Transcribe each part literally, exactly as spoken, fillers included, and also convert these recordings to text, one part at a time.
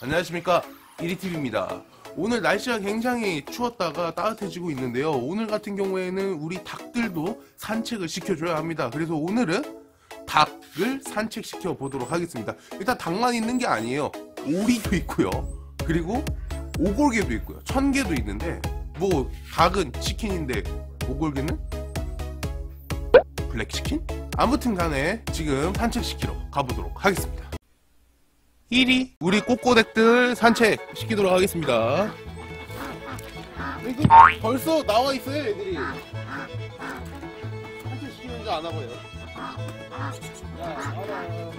안녕하십니까, 이리티비입니다. 오늘 날씨가 굉장히 추웠다가 따뜻해지고 있는데요. 오늘 같은 경우에는 우리 닭들도 산책을 시켜줘야 합니다. 그래서 오늘은 닭을 산책시켜 보도록 하겠습니다. 일단 닭만 있는 게 아니에요. 오리도 있고요, 그리고 오골개도 있고요, 천개도 있는데, 뭐 닭은 치킨인데 오골개는 블랙치킨? 아무튼 간에 지금 산책시키러 가보도록 하겠습니다. 일 위 우리 꼬꼬댁들 산책 시키도록 하겠습니다. 이거 벌써 나와 있어요, 애들이. 산책 시키는 줄 아나 봐요. 야, 나와라.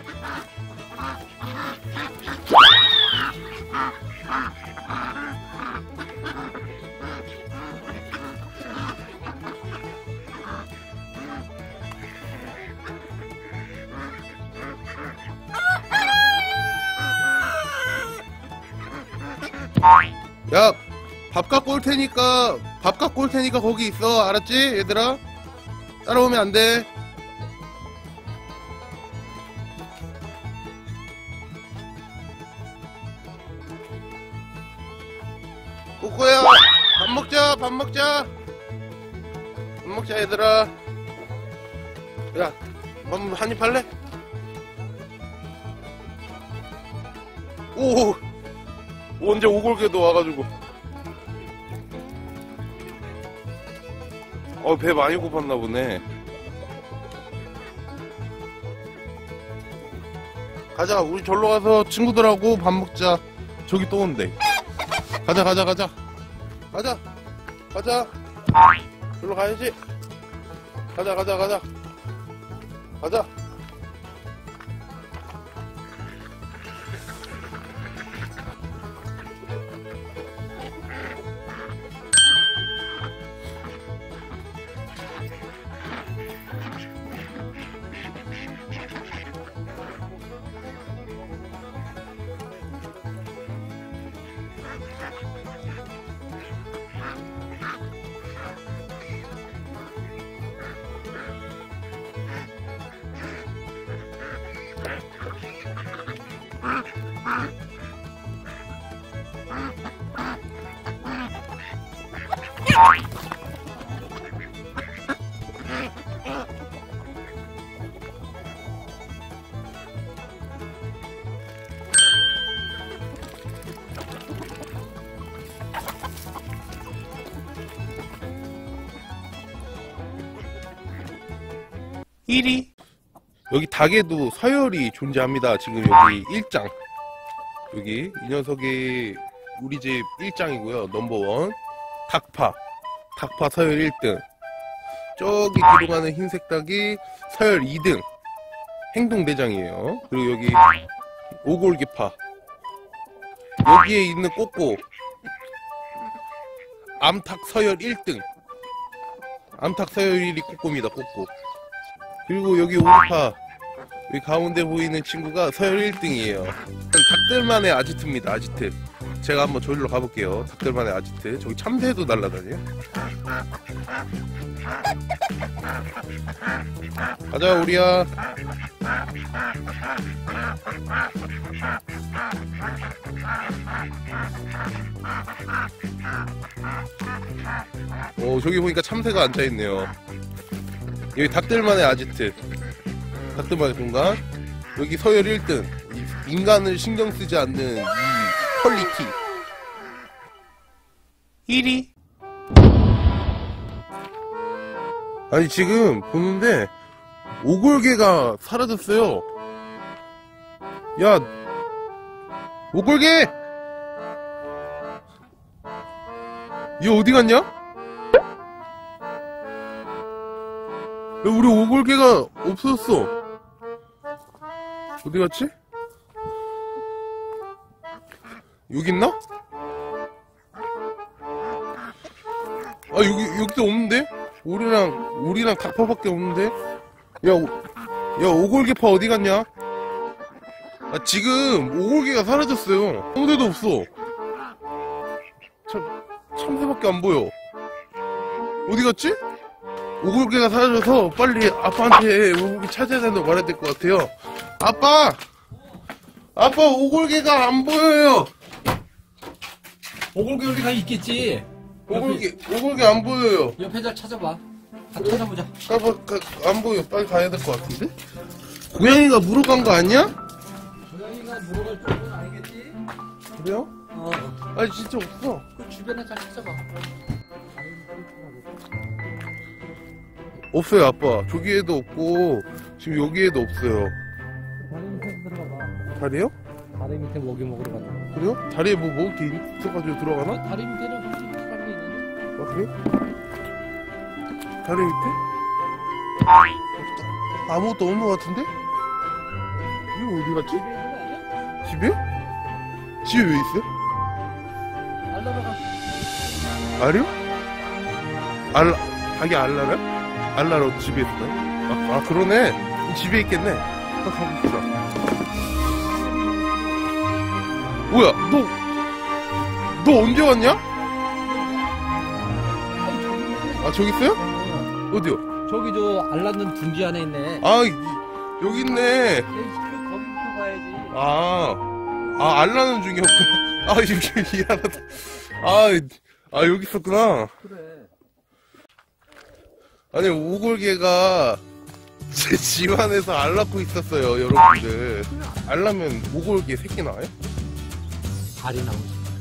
야, 밥 갖고 올 테니까 밥 갖고 올 테니까 거기 있어. 알았지, 얘들아? 따라오면 안 돼. 꼬꼬야, 밥 먹자. 밥 먹자. 밥 먹자, 얘들아. 야, 밥 한입 할래? 오, 언제 오골개도 와가지고. 어, 배 많이 고팠나 보네. 가자, 우리 절로 가서 친구들하고 밥 먹자. 저기 또 온대. 가자, 가자, 가자. 가자, 가자. 절로 가야지. 가자, 가자, 가자. 가자. 일 위 여기 닭에도 서열이 존재합니다. 지금 여기 일 장, 여기 이 녀석이 우리 집 일 장이고요 넘버원 닭파. 닭파 서열 일 등. 저기 뒤로 가는 흰색 닭이 서열 이 등 행동대장이에요. 그리고 여기 오골개파, 여기에 있는 꼬꼬 암탉 서열 일 등. 암탉 서열 일 위 꼬꼬입니다. 꼬꼬. 그리고 여기 오리파, 여기 가운데 보이는 친구가 서열 일 등이에요 닭들만의 아지트입니다. 아지트. 제가 한번 저기로 가볼게요. 닭들만의 아지트. 저기 참새도 날라다녀. 가자, 우리야. 오, 저기 보니까 참새가 앉아있네요. 여기 닭들만의 아지트, 닭들만의 공간. 여기 서열 일 등, 인간을 신경 쓰지 않는 이 퀄리티. 일 위 아니, 지금 보는데 오골개가 사라졌어요. 야, 오골개! 얘 어디 갔냐? 우리 오골개가 없어졌어. 어디 갔지? 여기 있나? 아, 여기, 여기도 없는데? 오리랑, 오리랑 닭파밖에 없는데? 야, 오, 야, 오골개파 어디 갔냐? 아, 지금 오골개가 사라졌어요. 아무 데도 없어. 참, 참새밖에 안 보여. 어디 갔지? 오골개가 사라져서 빨리 아빠한테 오골개 찾아야 된다고 말해야 될 것 같아요. 아빠! 아빠 오골개가 안 보여요. 오골개 어디가 있겠지. 오골개 오골개 안 보여요. 옆에 잘 찾아봐. 다 찾아보자. 아빠 가, 안 보여. 빨리 가야 될 것 같은데. 고양이가 물어간 거 아니야? 고양이가 물어갈 줄은 알겠지? 그래요? 어. 아니 진짜 없어. 그 주변에 잘 찾아봐. 없어요 아빠. 저기에도 없고 지금 여기에도 없어요. 다리 밑에 들어가봐. 다리요? 다리 밑에 먹이 먹으러 가자. 그래요? 다리에 뭐 먹을 게 있어가지고 들어가나? 다리 밑에는 솔직히 사람이 있는데. 아 그래? 다리 밑에? 없다. 아무것도 없는 것 같은데? 이거 어디 갔지? 집에 있는 거 아니야? 집에? 집에 왜 있어요? 알라라 가. 알이요? 알라, 닭이 알라래? 알라로 집에 있어요? 아, 아 그러네. 집에 있겠네. 아, 가봅시다. 뭐야, 너, 너 언제 왔냐? 아, 저기 있어요? 어디요? 저기 저 알랐는 둥지 안에 있네. 아, 이, 여기 있네. 거기부터 가야지. 아, 아, 알라는 중이었구나. 아, 여기, 미안하다. 아, 아, 여기 있었구나. 그래. 아니, 오골개가 제 집안에서 알 낳고 있었어요, 여러분들. 알 낳으면 오골개 새끼 나와요? 알이 나오지.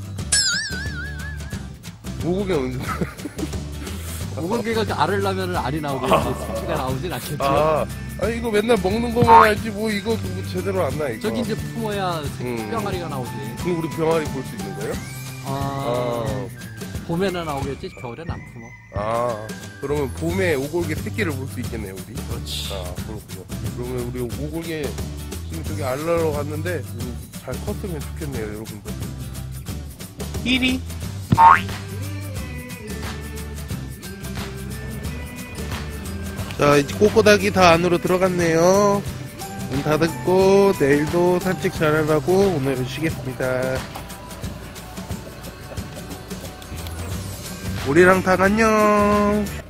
오골개는 언제 나와요? 오골개가 알을 낳으면 알이 나오겠지. 새끼가 나오진 않겠지. 아, 아니, 이거 맨날 먹는 거만 알지, 뭐, 이거 뭐 제대로 안 나, 이거. 저기 이제 품어야 새끼 음. 병아리가 나오지. 그럼 우리 병아리 볼 수 있는 거예요? 아, 아, 봄에는 나오겠지. 겨울엔 안 품어. 아, 그러면 봄에 오골개 새끼를 볼 수 있겠네요, 우리. 그렇지. 아, 그렇군요. 그러면 우리 오골개 지금 저기 알라러 갔는데 음, 잘 컸으면 좋겠네요, 여러분들. 이리. 자, 이제 꼬꼬닥이 다 안으로 들어갔네요. 문 닫았고 내일도 산책 잘하라고 오늘은 쉬겠습니다. 우리랑 닭 안녕.